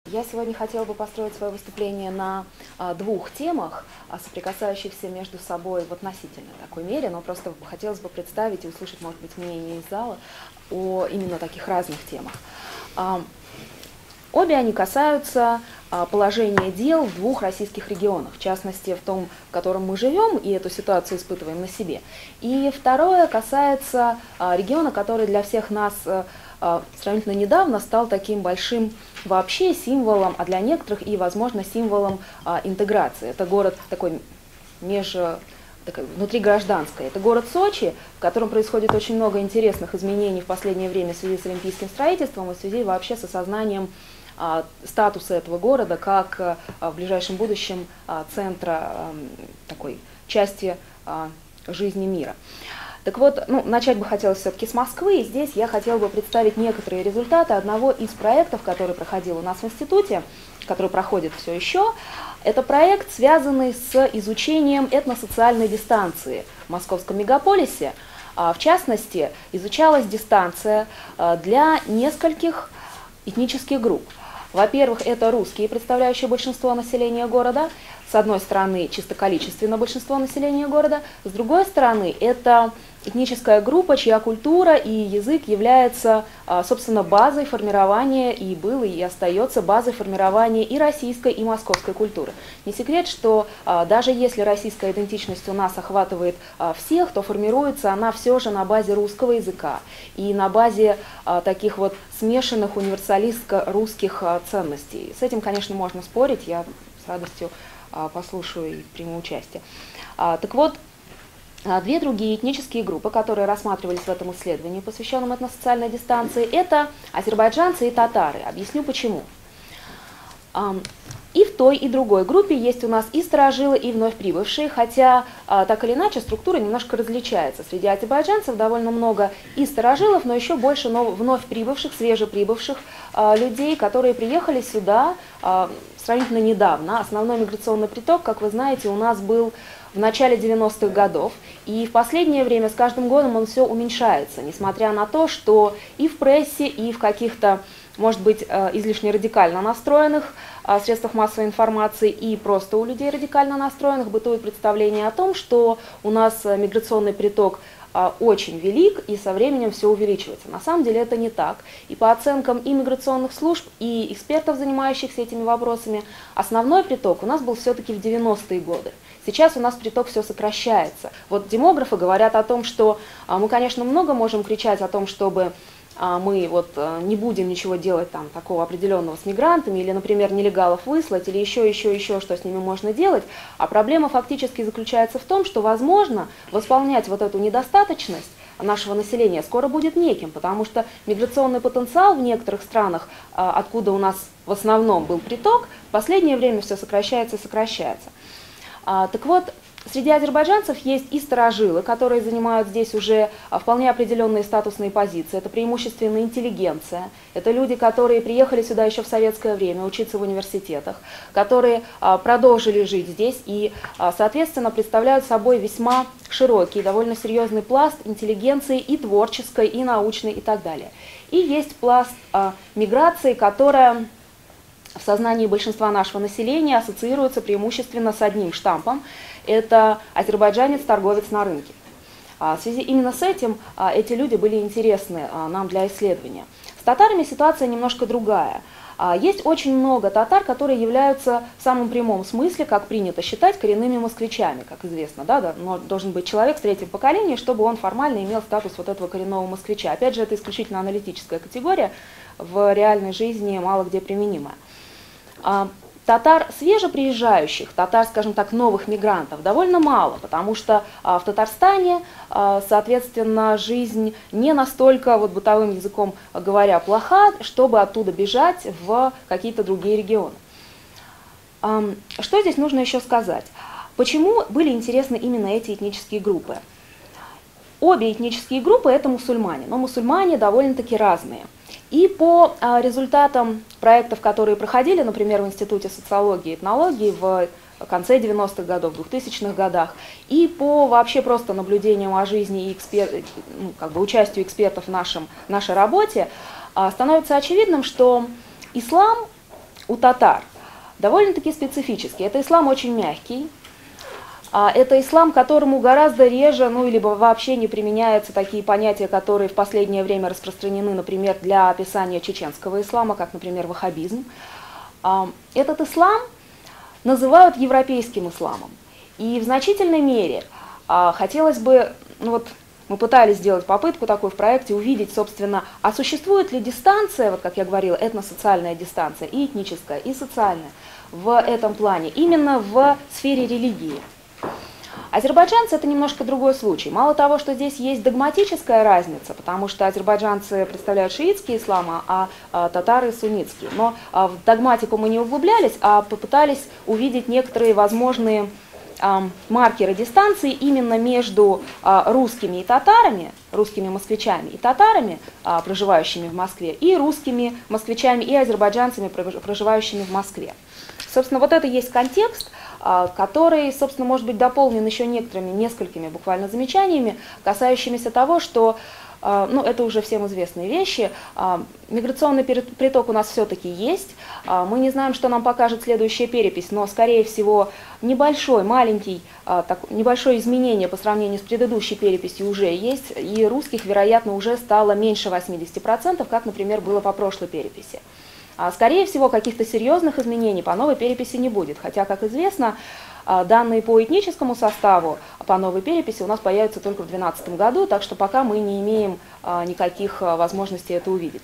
Я сегодня хотела бы построить свое выступление на двух темах, соприкасающихся между собой в относительной такой мере, но просто хотелось бы представить и услышать, может быть, мнение из зала о именно таких разных темах. Обе они касаются положения дел в двух российских регионах, в частности, в том, в котором мы живем, и эту ситуацию испытываем на себе. И второе касается региона, который для всех нас сравнительно недавно стал таким большим вообще символом, а для некоторых и, возможно, символом интеграции. Это город такой внутригражданский. Это город Сочи, в котором происходит очень много интересных изменений в последнее время в связи с олимпийским строительством и в связи вообще с осознанием статуса этого города как в ближайшем будущем центра такой части жизни мира. Так вот, начать бы хотелось все-таки с Москвы, и здесь я хотела бы представить некоторые результаты одного из проектов, который проходил у нас в институте, который проходит все еще. Это проект, связанный с изучением этносоциальной дистанции в московском мегаполисе. В частности, изучалась дистанция для нескольких этнических групп. Во-первых, это русские, представляющие большинство населения города. С одной стороны, чисто количественно большинство населения города. С другой стороны, это этническая группа, чья культура и язык является, собственно, базой формирования, и был, и остается базой формирования и российской, и московской культуры. Не секрет, что даже если российская идентичность у нас охватывает всех, то формируется она все же на базе русского языка и на базе таких вот смешанных универсалистско-русских ценностей. С этим, конечно, можно спорить, я с радостью послушаю и приму участие. Так вот, две другие этнические группы, которые рассматривались в этом исследовании, посвященном этносоциальной дистанции, это азербайджанцы и татары. Объясню почему. И в той, и другой группе есть у нас и старожилы, и вновь прибывшие, хотя так или иначе структура немножко различается. Среди азербайджанцев довольно много и старожилов, но еще больше вновь прибывших, свежеприбывших людей, которые приехали сюда сравнительно недавно. Основной миграционный приток, как вы знаете, у нас был в начале 90-х годов, и в последнее время с каждым годом он все уменьшается, несмотря на то, что и в прессе, и в каких-то, может быть, излишне радикально настроенных средствах массовой информации, и просто у людей радикально настроенных бытует представление о том, что у нас миграционный приток очень велик и со временем все увеличивается. На самом деле это не так. И по оценкам и миграционных служб, и экспертов, занимающихся этими вопросами, основной приток у нас был все-таки в 90-е годы. Сейчас у нас приток все сокращается. Вот демографы говорят о том, что мы, конечно, много можем кричать о том, чтобы мы не будем ничего делать там такого определенного с мигрантами, или, например, нелегалов выслать, или еще, что с ними можно делать. А проблема фактически заключается в том, что, возможно, восполнять вот эту недостаточность нашего населения скоро будет неким, потому что миграционный потенциал в некоторых странах, откуда у нас в основном был приток, в последнее время все сокращается и сокращается. Так вот, среди азербайджанцев есть и старожилы, которые занимают здесь уже вполне определенные статусные позиции. Это преимущественно интеллигенция, это люди, которые приехали сюда еще в советское время учиться в университетах, которые продолжили жить здесь и, соответственно, представляют собой весьма широкий, довольно серьезный пласт интеллигенции и творческой, и научной, и так далее. И есть пласт миграции, которая в сознании большинства нашего населения ассоциируется преимущественно с одним штампом. Это азербайджанец, торговец на рынке. В связи именно с этим эти люди были интересны нам для исследования. С татарами ситуация немножко другая. Есть очень много татар, которые являются в самом прямом смысле, как принято считать, коренными москвичами, как известно. Но должен быть человек в третьем поколении, чтобы он формально имел статус вот этого коренного москвича. Опять же, это исключительно аналитическая категория, в реальной жизни мало где применимая. Татар свежеприезжающих, татар, скажем так, новых мигрантов довольно мало, потому что в Татарстане, соответственно, жизнь не настолько, бытовым языком говоря, плоха, чтобы оттуда бежать в какие-то другие регионы. Что здесь нужно еще сказать? Почему были интересны именно эти этнические группы? Обе этнические группы – это мусульмане, но мусульмане довольно-таки разные. И по результатам проектов, которые проходили, например, в Институте социологии и этнологии в конце 90-х годов, 2000-х годах, и по вообще просто наблюдениям о жизни и участию экспертов в нашей работе, становится очевидным, что ислам у татар довольно-таки специфический. Это ислам очень мягкий. Это ислам, которому гораздо реже, ну, либо вообще не применяются такие понятия, которые в последнее время распространены, например, для описания чеченского ислама, как, например, ваххабизм. Этот ислам называют европейским исламом. И в значительной мере хотелось бы, ну вот мы пытались сделать попытку такую в проекте, увидеть, собственно, а существует ли дистанция, вот как я говорила, этносоциальная дистанция, и этническая, и социальная в этом плане, именно в сфере религии. Азербайджанцы – это немножко другой случай. Мало того, что здесь есть догматическая разница, потому что азербайджанцы представляют шиитский ислам, а татары – суннитский. Но в догматику мы не углублялись, а попытались увидеть некоторые возможные маркеры дистанции именно между русскими и татарами, русскими москвичами и татарами, проживающими в Москве, и русскими москвичами и азербайджанцами, проживающими в Москве. Собственно, вот это есть контекст, который, собственно, может быть дополнен еще несколькими буквально замечаниями, касающимися того, что, ну, это уже всем известные вещи, миграционный приток у нас все-таки есть, мы не знаем, что нам покажет следующая перепись, но, скорее всего, небольшое изменение по сравнению с предыдущей переписью уже есть, и русских, вероятно, уже стало меньше 80%, как, например, было по прошлой переписи. Скорее всего, каких-то серьезных изменений по новой переписи не будет, хотя, как известно, данные по этническому составу по новой переписи у нас появятся только в 2012 году, так что пока мы не имеем никаких возможностей это увидеть.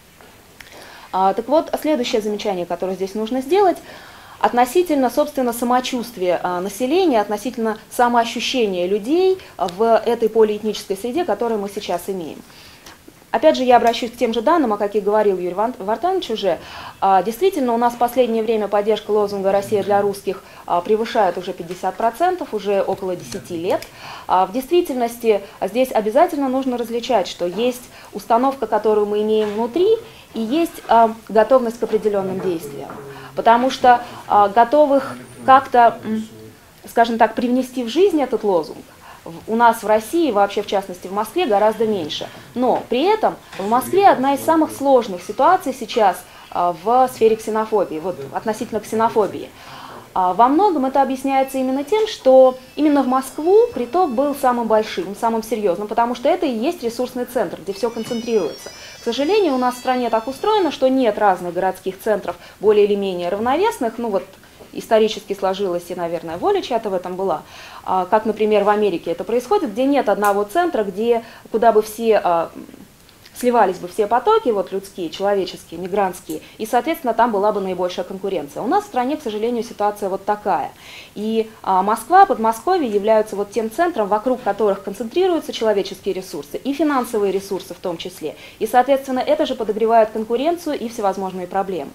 Так вот, следующее замечание, которое здесь нужно сделать, относительно, собственно, самочувствия населения, относительно самоощущения людей в этой полиэтнической среде, которую мы сейчас имеем. Опять же, я обращусь к тем же данным, о каких говорил Юрий Вартанович уже. Действительно, у нас в последнее время поддержка лозунга «Россия для русских» превышает уже 50%, уже около 10 лет. В действительности здесь обязательно нужно различать, что есть установка, которую мы имеем внутри, и есть готовность к определенным действиям. Потому что готовых как-то, скажем так, привнести в жизнь этот лозунг у нас в России, вообще в частности в Москве, гораздо меньше. Но при этом в Москве одна из самых сложных ситуаций сейчас в сфере ксенофобии, вот относительно ксенофобии. Во многом это объясняется именно тем, что именно в Москву приток был самым большим, самым серьезным, потому что это и есть ресурсный центр, где все концентрируется. К сожалению, у нас в стране так устроено, что нет разных городских центров более или менее равновесных, ну вот, исторически сложилась, и, наверное, воля чья-то в этом была, как, например, в Америке это происходит, где нет одного центра, куда бы сливались бы все потоки, вот людские, человеческие, мигрантские, и, соответственно, там была бы наибольшая конкуренция. У нас в стране, к сожалению, ситуация вот такая. И Москва, Подмосковье являются вот тем центром, вокруг которых концентрируются человеческие ресурсы и финансовые ресурсы в том числе. И, соответственно, это же подогревает конкуренцию и всевозможные проблемы.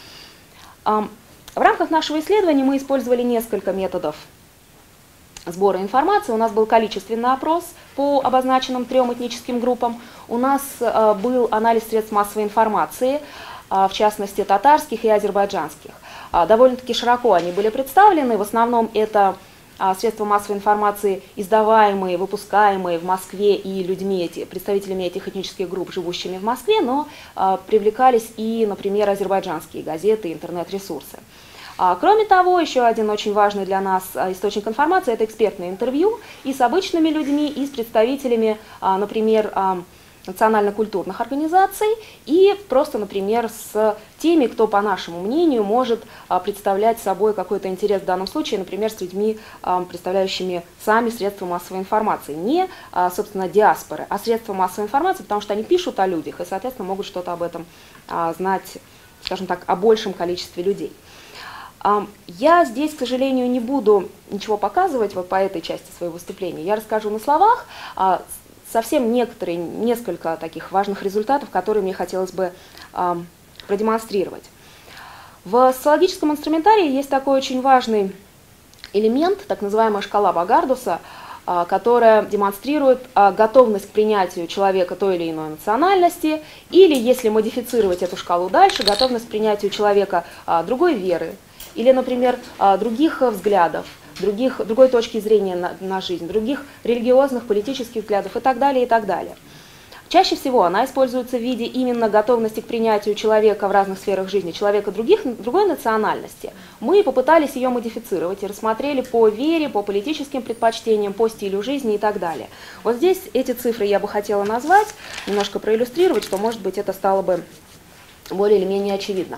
В рамках нашего исследования мы использовали несколько методов сбора информации. У нас был количественный опрос по обозначенным 3 этническим группам. У нас был анализ средств массовой информации, в частности татарских и азербайджанских. Довольно-таки широко они были представлены. В основном это средства массовой информации, издаваемые, выпускаемые в Москве и представителями этих этнических групп, живущими в Москве, но привлекались и, например, азербайджанские газеты, интернет-ресурсы. Кроме того, еще один очень важный для нас источник информации – это экспертные интервью и с обычными людьми, и с представителями, например, национально-культурных организаций, и просто, например, с теми, кто, по нашему мнению, может представлять собой какой-то интерес в данном случае, например, с людьми, представляющими сами средства массовой информации. Не, собственно, диаспоры, а средства массовой информации, потому что они пишут о людях и, соответственно, могут что-то об этом знать, скажем так, о большем количестве людей. Я здесь, к сожалению, не буду ничего показывать вот по этой части своего выступления. Я расскажу на словах совсем несколько таких важных результатов, которые мне хотелось бы продемонстрировать. В социологическом инструментарии есть такой очень важный элемент, так называемая шкала Багардуса, которая демонстрирует готовность к принятию человека той или иной национальности, или, если модифицировать эту шкалу дальше, готовность к принятию человека другой веры, или, например, других взглядов, другой точки зрения на жизнь, других религиозных, политических взглядов и так далее, и так далее. Чаще всего она используется в виде именно готовности к принятию человека в разных сферах жизни, человека другой национальности. Мы попытались ее модифицировать и рассмотрели по вере, по политическим предпочтениям, по стилю жизни и так далее. Вот здесь эти цифры я бы хотела назвать, немножко проиллюстрировать, что, может быть, это стало бы более или менее очевидно.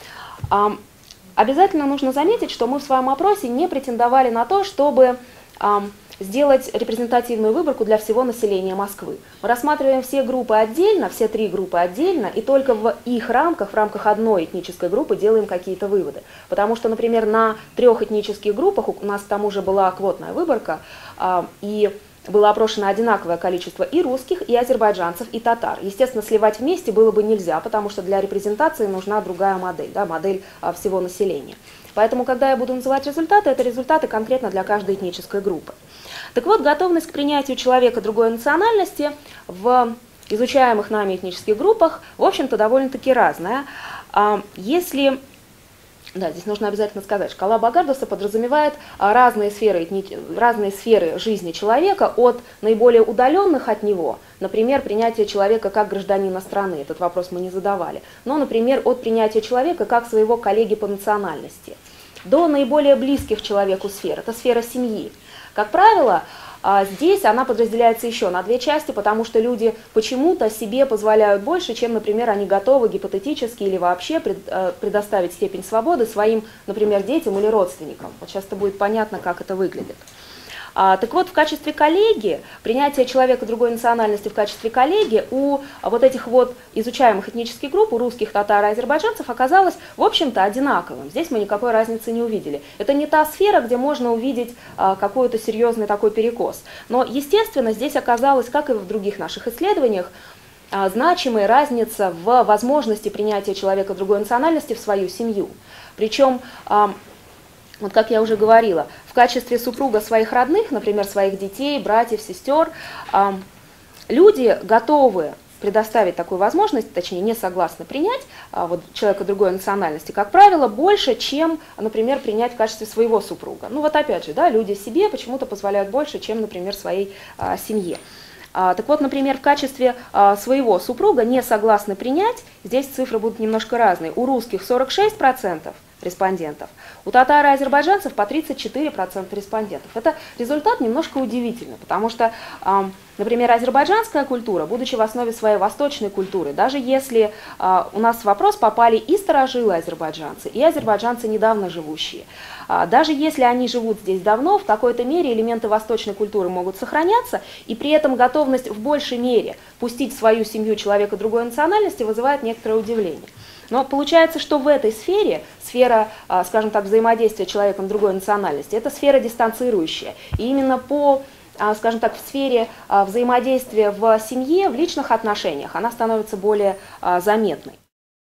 Обязательно нужно заметить, что мы в своем опросе не претендовали на то, чтобы сделать репрезентативную выборку для всего населения Москвы. Мы рассматриваем все группы отдельно, все 3 группы отдельно, и только в их рамках, в рамках одной этнической группы делаем какие-то выводы. Потому что, например, на 3 этнических группах у нас к тому же была квотная выборка, и было опрошено одинаковое количество и русских, и азербайджанцев, и татар. Естественно, сливать вместе было бы нельзя, потому что для репрезентации нужна другая модель, да, модель всего населения. Поэтому, когда я буду называть результаты, это результаты конкретно для каждой этнической группы. Так вот, готовность к принятию человека другой национальности в изучаемых нами этнических группах, в общем-то, довольно-таки разная. Если... Да, здесь нужно обязательно сказать, шкала Багардуса подразумевает разные сферы жизни человека, от наиболее удаленных от него, например, принятие человека как гражданина страны, этот вопрос мы не задавали, но, например, от принятия человека как своего коллеги по национальности, до наиболее близких человеку сфер, это сфера семьи. Как правило, здесь она подразделяется еще на 2 части, потому что люди почему-то себе позволяют больше, чем, например, они готовы гипотетически или вообще предоставить степень свободы своим, например, детям или родственникам. Вот сейчас это будет понятно, как это выглядит. Так вот, в качестве коллеги, принятие человека другой национальности в качестве коллеги у вот этих вот изучаемых этнических групп, у русских, татар и азербайджанцев, оказалось, в общем-то, одинаковым. Здесь мы никакой разницы не увидели. Это не та сфера, где можно увидеть какой-то серьезный такой перекос. Но, естественно, здесь оказалось, как и в других наших исследованиях, значимая разница в возможности принятия человека другой национальности в свою семью. Причем... Вот как я уже говорила, в качестве супруга своих родных, например, своих детей, братьев, сестер, люди готовы предоставить такую возможность, точнее не согласны принять вот, человека другой национальности, как правило, больше, чем, например, принять в качестве своего супруга. Ну вот опять же, да, люди себе почему-то позволяют больше, чем, например, своей семье. Так вот, например, в качестве своего супруга не согласны принять, здесь цифры будут немножко разные. У русских 46% респондентов, у татар и азербайджанцев по 34% респондентов. Это результат немножко удивительный, потому что, например, азербайджанская культура, будучи в основе своей восточной культуры, даже если у нас в вопрос попали и старожилы азербайджанцы, и азербайджанцы недавно живущие, даже если они живут здесь давно, в какой-то мере элементы восточной культуры могут сохраняться, и при этом готовность в большей мере пустить в свою семью человека другой национальности вызывает некоторое удивление. Но получается, что в этой сфере, сфера, скажем так, взаимодействия человеком другой национальности, это сфера дистанцирующая. И именно по, скажем так, в сфере взаимодействия в семье, в личных отношениях она становится более заметной.